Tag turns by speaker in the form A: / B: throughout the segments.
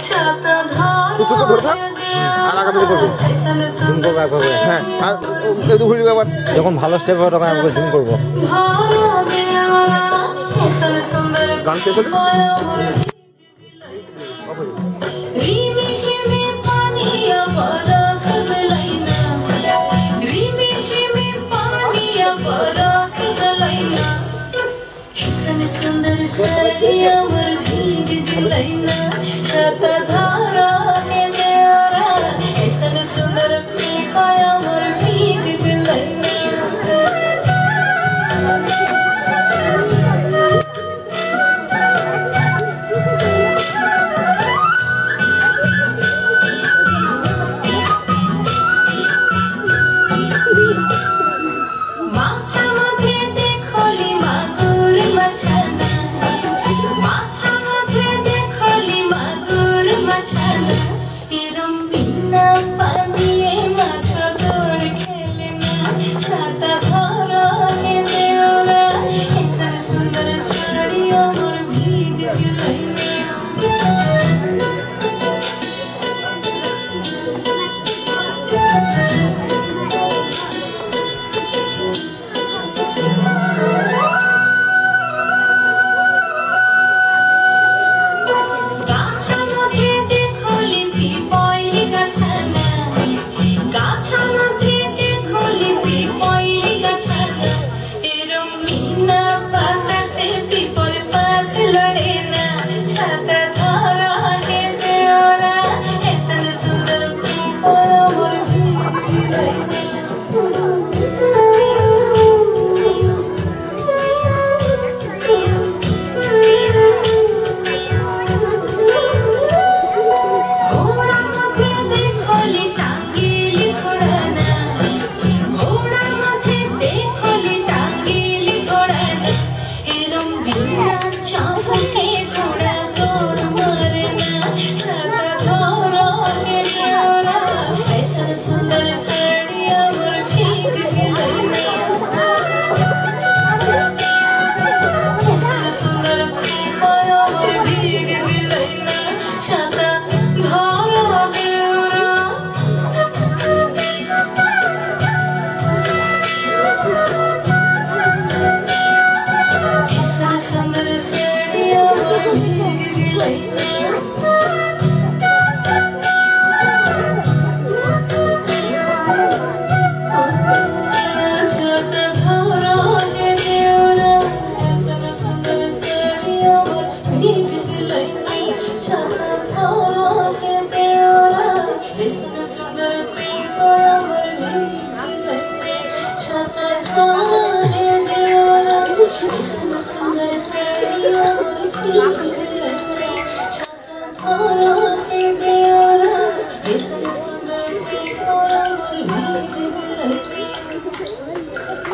A: তুই চুপ ধরে থাক আর আগে থেকে করবি জুম করবো একভাবে হ্যাঁ আর একটু ঘুরে যাবো যখন ভালো স্টেপ হবে তখন আমাকে জুম করবো গান শেষ হলে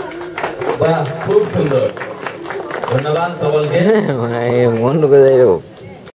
B: বাহ খুব সুন্দর ধন্যবাদ সকলকে
A: মন ঢুকে যায়